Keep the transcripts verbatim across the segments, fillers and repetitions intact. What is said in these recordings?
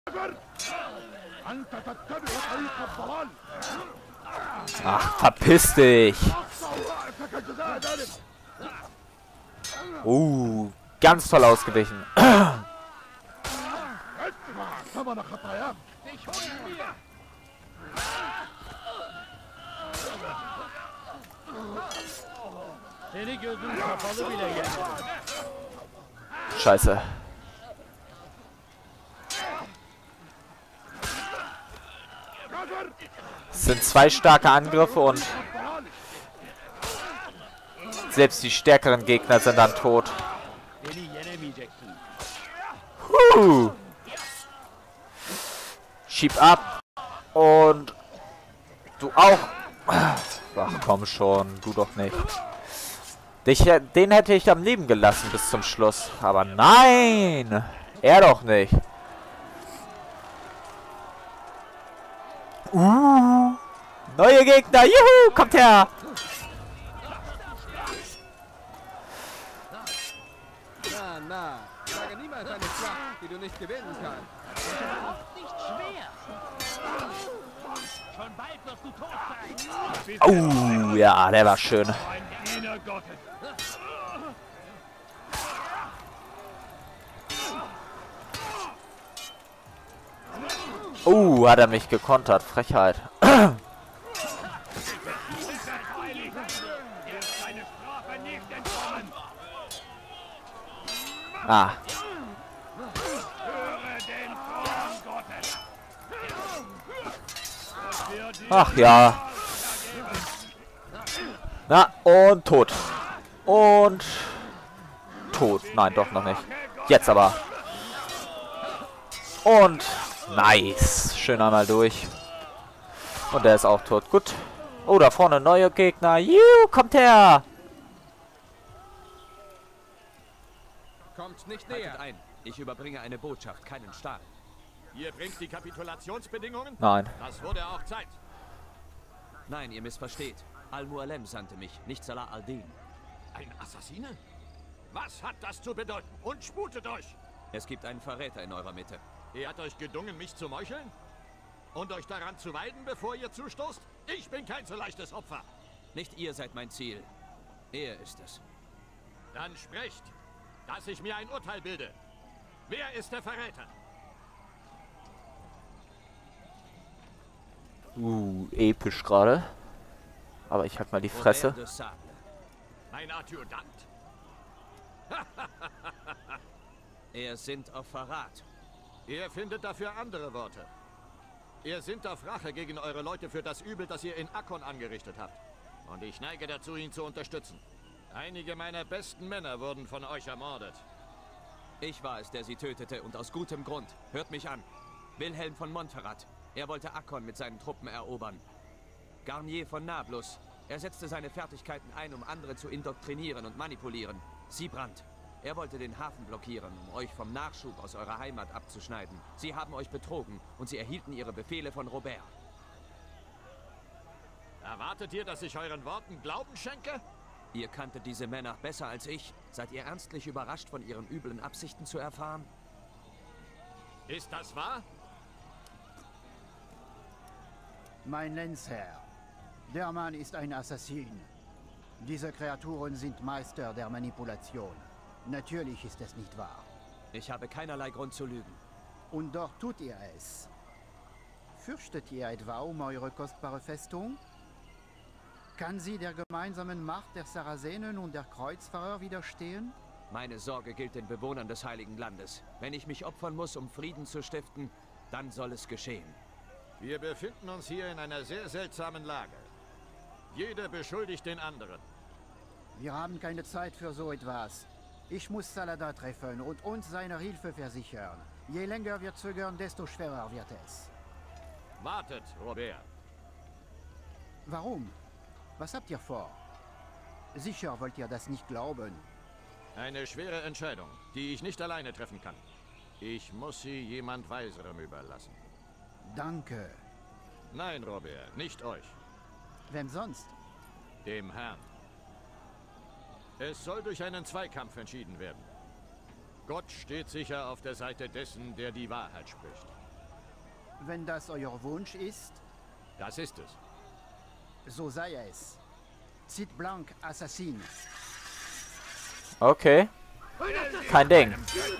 Ach, verpiss dich. Uh, ganz toll ausgewichen. Scheiße. Es sind zwei starke Angriffe und selbst die stärkeren Gegner sind dann tot. Huh. Schieb ab. Und du auch. Ach komm schon, du doch nicht. Dich, den hätte ich am Leben gelassen bis zum Schluss. Aber nein! Er doch nicht. Uh, neue Gegner. Juhu, kommt her. Na, na, sage niemals eine Schlacht, die du nicht gewinnen kannst. Nicht schwer. Schon bald wirst du tot sein. Oh, ja, der war schön. Oh, hat er mich gekontert. Frechheit. Ah. Ach ja. Na, und tot. Und tot. Nein, doch noch nicht. Jetzt aber. Und nice. Schön einmal durch. Und der ist auch tot. Gut. Oh, da vorne neue Gegner. Juhu, kommt her. Kommt nicht näher ein. Ich überbringe eine Botschaft, keinen Stahl. Ihr bringt die Kapitulationsbedingungen? Nein. Das wurde auch Zeit. Nein, ihr missversteht. Al-Mualem sandte mich, nicht Salah al-Din. Ein Assassine? Was hat das zu bedeuten? Und sputet euch! Es gibt einen Verräter in eurer Mitte. Er hat euch gedungen, mich zu meucheln? Und euch daran zu weiden, bevor ihr zustoßt? Ich bin kein so leichtes Opfer. Nicht ihr seid mein Ziel. Er ist es. Dann sprecht, dass ich mir ein Urteil bilde. Wer ist der Verräter? Uh, episch gerade. Aber ich halt mal die Fresse. Mein Adjutant? Er sind auf Verrat. Ihr findet dafür andere Worte. Ihr sind auf Rache gegen eure Leute für das Übel, das ihr in Akkon angerichtet habt. Und ich neige dazu, ihn zu unterstützen. Einige meiner besten Männer wurden von euch ermordet. Ich war es, der sie tötete, und aus gutem Grund. Hört mich an. Wilhelm von Montferrat. Er wollte Akkon mit seinen Truppen erobern. Garnier von Nablus. Er setzte seine Fertigkeiten ein, um andere zu indoktrinieren und manipulieren. Siebrand. Er wollte den Hafen blockieren, um euch vom Nachschub aus eurer Heimat abzuschneiden. Sie haben euch betrogen und sie erhielten ihre Befehle von Robert. Erwartet ihr, dass ich euren Worten Glauben schenke? Ihr kanntet diese Männer besser als ich. Seid ihr ernstlich überrascht, von ihren üblen Absichten zu erfahren? Ist das wahr? Mein Lenzherr, der Mann ist ein Assassin. Diese Kreaturen sind Meister der Manipulation. Natürlich ist es nicht wahr. Ich habe keinerlei Grund zu lügen. Und doch tut ihr es. Fürchtet ihr etwa um eure kostbare Festung? Kann sie der gemeinsamen Macht der Sarazenen und der Kreuzfahrer widerstehen? Meine Sorge gilt den Bewohnern des Heiligen Landes. Wenn ich mich opfern muss, um Frieden zu stiften, dann soll es geschehen. Wir befinden uns hier in einer sehr seltsamen Lage. Jeder beschuldigt den anderen. Wir haben keine Zeit für so etwas. Ich muss Saladin treffen und uns seine Hilfe versichern. Je länger wir zögern, desto schwerer wird es. Wartet, Robert. Warum? Was habt ihr vor? Sicher wollt ihr das nicht glauben. Eine schwere Entscheidung, die ich nicht alleine treffen kann. Ich muss sie jemand Weiserem überlassen. Danke. Nein, Robert, nicht euch. Wem sonst? Dem Herrn. Es soll durch einen Zweikampf entschieden werden. Gott steht sicher auf der Seite dessen, der die Wahrheit spricht. Wenn das euer Wunsch ist, Das ist es. so sei es. Cite Blanc, Assassin. Okay. Kein Ding.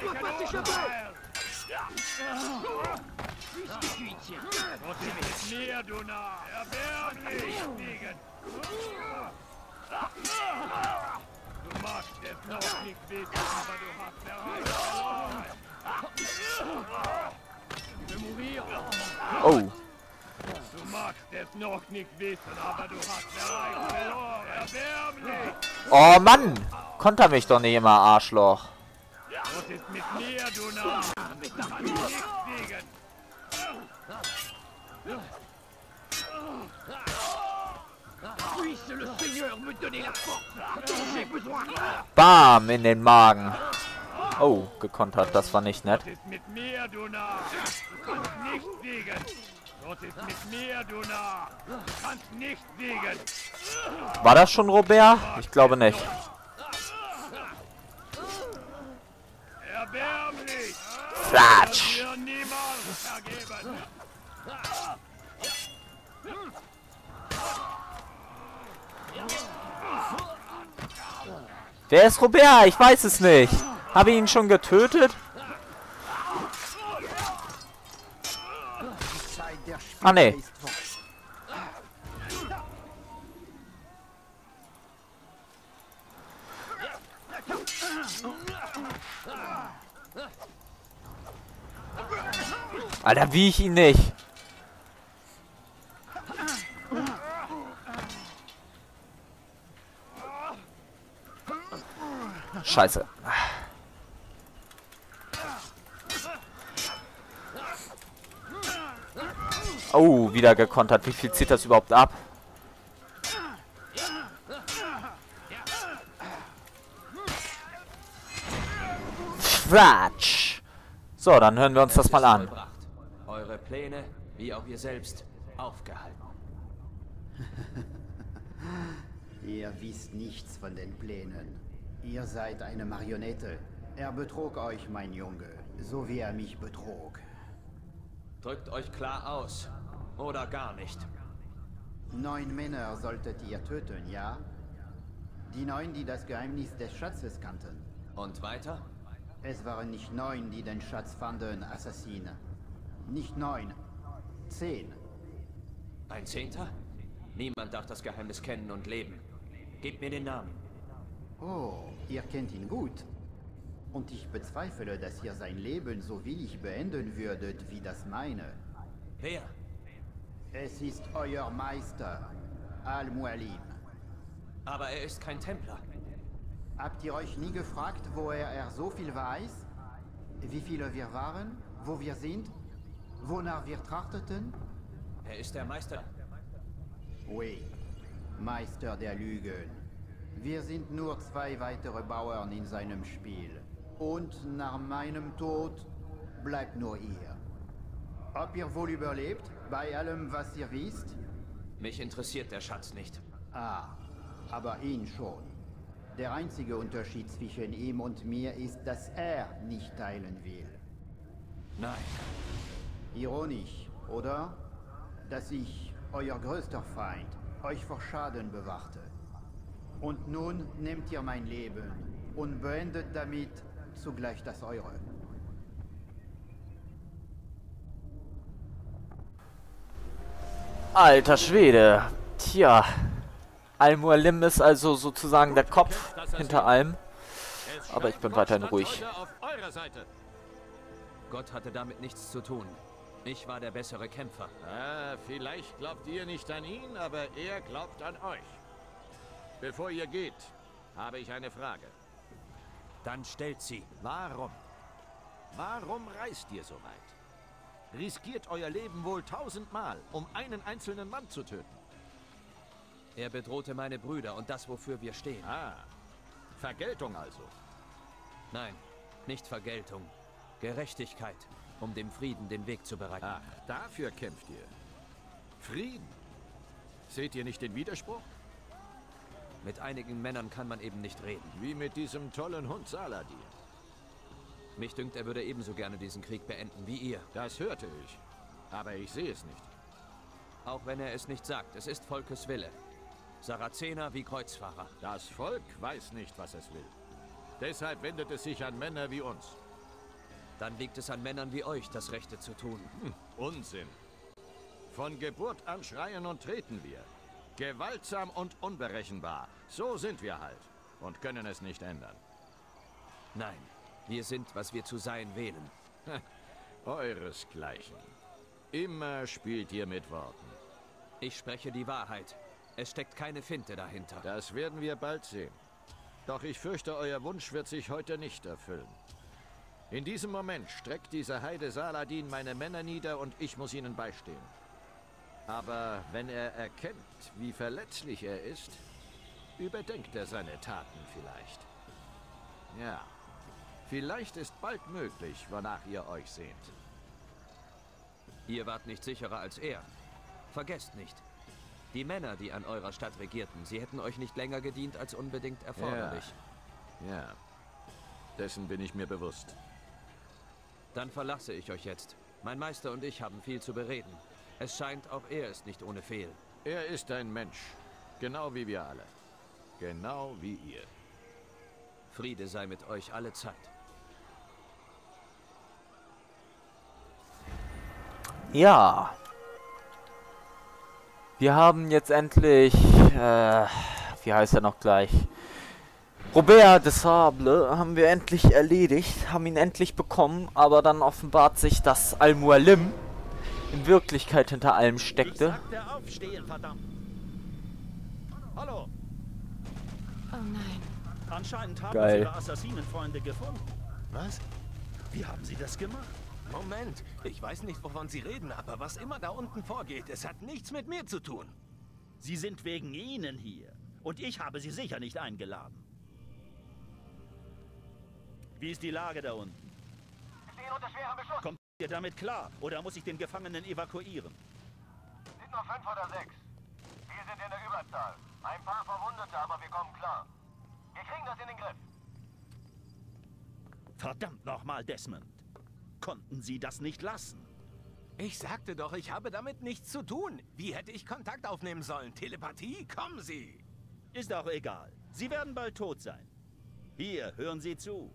Oh. Du magst es noch nicht wissen, aber du hast bereits verloren. Erbärmlich! Oh Mann! Konter mich doch nicht immer, Arschloch. Was ist mit mir, du Narr? Ich kann nichts wiegen. Puisse le Seigneur me donner la force dont j'ai besoin. Bam! In den Magen. Oh, gekontert. Das war nicht nett. Was ist mit mir, du Narr? Du kannst nicht siegen. Was ist mit mir, du Narr? Du kannst nicht siegen. War das schon Robert? Ich glaube nicht. Erbärmlich! Flatsch! Dir niemals vergeben! Wer ist Robert? Ich weiß es nicht. Habe ich ihn schon getötet? Die Zeit der Spiele Ah, nee. ist vorbei. Alter, wie ich ihn nicht. Scheiße. Oh, wieder gekontert. Wie viel zieht das überhaupt ab? Quatsch. So, dann hören wir uns das mal an. Vollbracht. Eure Pläne, wie auch ihr selbst, aufgehalten. Ihr wisst nichts von den Plänen. Ihr seid eine Marionette. Er betrog euch, mein Junge, so wie er mich betrog. Drückt euch klar aus. Oder gar nicht. Neun Männer solltet ihr töten, ja? Die neun, die das Geheimnis des Schatzes kannten. Und weiter? Es waren nicht neun, die den Schatz fanden, Assassine. Nicht neun. Zehn. Ein Zehnter? Niemand darf das Geheimnis kennen und leben. Gebt mir den Namen. Oh, ihr kennt ihn gut. Und ich bezweifle, dass ihr sein Leben so willig beenden würdet wie das meine. Wer? Es ist euer Meister, Al-Mualim. Aber er ist kein Templer. Habt ihr euch nie gefragt, woher er so viel weiß? Wie viele wir waren? Wo wir sind? Wonach wir trachteten? Er ist der Meister. Oui, Meister der Lügen. Wir sind nur zwei weitere Bauern in seinem Spiel. Und nach meinem Tod bleibt nur ihr. Ob ihr wohl überlebt, bei allem, was ihr wisst? Mich interessiert der Schatz nicht. Ah, aber ihn schon. Der einzige Unterschied zwischen ihm und mir ist, dass er nicht teilen will. Nein. Ironisch, oder? Dass ich, euer größter Feind, euch vor Schaden bewachte. Und nun nehmt ihr mein Leben und beendet damit zugleich das eure. Alter Schwede. Tja. Al-Mualim ist also sozusagen der Kopf hinter allem. Aber ich bin weiterhin ruhig. Auf eurer Seite. Gott hatte damit nichts zu tun. Ich war der bessere Kämpfer. Ah, vielleicht glaubt ihr nicht an ihn, aber er glaubt an euch. Bevor ihr geht, habe ich eine Frage. Dann stellt sie. Warum? Warum reist ihr so weit? Riskiert euer Leben wohl tausendmal, um einen einzelnen Mann zu töten. Er bedrohte meine Brüder und das, wofür wir stehen. Ah, Vergeltung also. Nein, nicht Vergeltung. Gerechtigkeit, um dem Frieden den Weg zu bereiten. Ach, dafür kämpft ihr. Frieden. Seht ihr nicht den Widerspruch? Mit einigen Männern kann man eben nicht reden. Wie mit diesem tollen Hund Saladin. Mich dünkt, er würde ebenso gerne diesen Krieg beenden wie ihr. Das hörte ich. Aber ich sehe es nicht. Auch wenn er es nicht sagt, es ist Volkes Wille. Sarazener wie Kreuzfahrer. Das Volk weiß nicht, was es will. Deshalb wendet es sich an Männer wie uns. Dann liegt es an Männern wie euch, das Rechte zu tun. Hm, Unsinn. Von Geburt an schreien und treten wir. Gewaltsam und unberechenbar. So sind wir halt. Und können es nicht ändern. Nein, wir sind, was wir zu sein wählen. Euresgleichen. Immer spielt ihr mit Worten. Ich spreche die Wahrheit. Es steckt keine Finte dahinter. Das werden wir bald sehen. Doch ich fürchte, euer Wunsch wird sich heute nicht erfüllen. In diesem Moment streckt dieser Heide Saladin meine Männer nieder und ich muss ihnen beistehen. Aber wenn er erkennt, wie verletzlich er ist, überdenkt er seine Taten vielleicht. Ja, vielleicht ist bald möglich, wonach ihr euch sehnt. Ihr wart nicht sicherer als er. Vergesst nicht. Die Männer, die an eurer Stadt regierten, sie hätten euch nicht länger gedient als unbedingt erforderlich. Ja, ja. Dessen bin ich mir bewusst. Dann verlasse ich euch jetzt. Mein Meister und ich haben viel zu bereden. Es scheint, auch er ist nicht ohne Fehl. Er ist ein Mensch. Genau wie wir alle. Genau wie ihr. Friede sei mit euch alle Zeit. Ja. Wir haben jetzt endlich, äh, wie heißt er noch gleich? Robert de Sable haben wir endlich erledigt, haben ihn endlich bekommen, aber dann offenbart sich, dass Al-Mualim in Wirklichkeit hinter allem steckte. Ich sagte aufstehen, verdammt. Hallo. Oh nein. Anscheinend haben Geil. Sie Ihre Assassinenfreunde gefunden. Was? Wie haben Sie das gemacht? Moment, ich weiß nicht, wovon Sie reden, aber was immer da unten vorgeht, es hat nichts mit mir zu tun. Sie sind wegen Ihnen hier. Und ich habe Sie sicher nicht eingeladen. Wie ist die Lage da unten? Wir stehen unter schwerem Beschuss. Kommt ihr damit klar? Oder muss ich den Gefangenen evakuieren? Sind nur fünf oder sechs. Wir sind in der Überzahl. Ein paar Verwundete, aber wir kommen klar. Wir kriegen das in den Griff. Verdammt nochmal, Desmond. Konnten Sie das nicht lassen? Ich sagte doch, ich habe damit nichts zu tun. Wie hätte ich Kontakt aufnehmen sollen? Telepathie? Kommen Sie! Ist auch egal. Sie werden bald tot sein. Hier, hören Sie zu.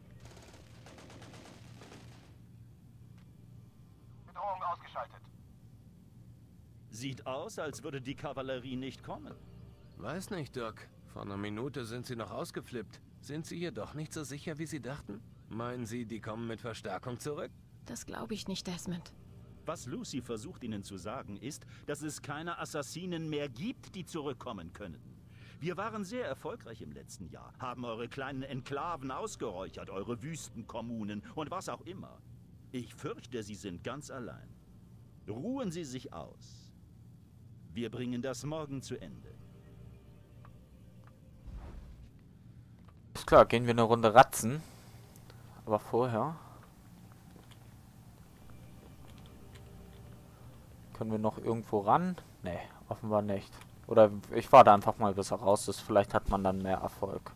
Bedrohung ausgeschaltet. Sieht aus, als würde die Kavallerie nicht kommen. Weiß nicht, Doc. Vor einer Minute sind Sie noch ausgeflippt. Sind Sie hier doch nicht so sicher, wie Sie dachten? Meinen Sie, die kommen mit Verstärkung zurück? Das glaube ich nicht, Desmond. Was Lucy versucht Ihnen zu sagen, ist, dass es keine Assassinen mehr gibt, die zurückkommen können. Wir waren sehr erfolgreich im letzten Jahr, haben eure kleinen Enklaven ausgeräuchert, eure Wüstenkommunen und was auch immer. Ich fürchte, Sie sind ganz allein. Ruhen Sie sich aus. Wir bringen das morgen zu Ende. Ist klar, gehen wir eine Runde ratzen. Aber vorher können wir noch irgendwo ran? Ne, offenbar nicht. Oder ich warte einfach mal, bis er raus ist. Vielleicht hat man dann mehr Erfolg.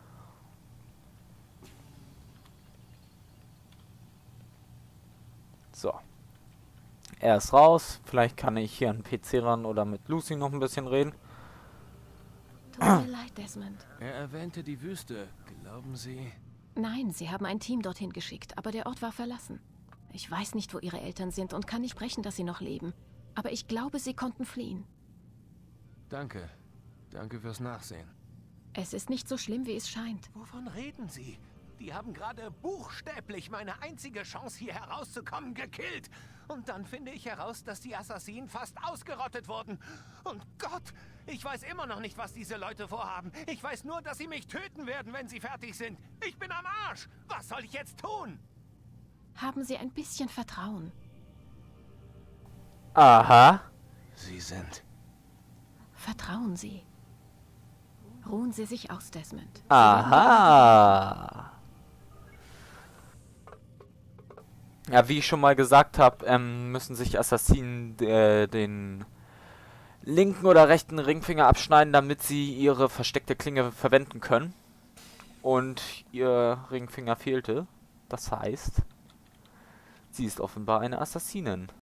So. Er ist raus. Vielleicht kann ich hier an den P C ran oder mit Lucy noch ein bisschen reden. Tut mir leid, Desmond. Er erwähnte die Wüste. Glauben Sie? Nein, sie haben ein Team dorthin geschickt, aber der Ort war verlassen. Ich weiß nicht, wo ihre Eltern sind und kann nicht brechen, dass sie noch leben. Aber ich glaube, sie konnten fliehen. Danke. Danke fürs Nachsehen. Es ist nicht so schlimm, wie es scheint. Wovon reden Sie? Die haben gerade buchstäblich meine einzige Chance, hier herauszukommen, gekillt. Und dann finde ich heraus, dass die Assassinen fast ausgerottet wurden. Und Gott, ich weiß immer noch nicht, was diese Leute vorhaben. Ich weiß nur, dass sie mich töten werden, wenn sie fertig sind. Ich bin am Arsch. Was soll ich jetzt tun? Haben Sie ein bisschen Vertrauen. Aha. Sie sind... Vertrauen Sie. Ruhen Sie sich aus, Desmond. Aha. Ja, wie ich schon mal gesagt habe, ähm, müssen sich Assassinen äh, den linken oder rechten Ringfinger abschneiden, damit sie ihre versteckte Klinge verwenden können. Und ihr Ringfinger fehlte. Das heißt, sie ist offenbar eine Assassinin.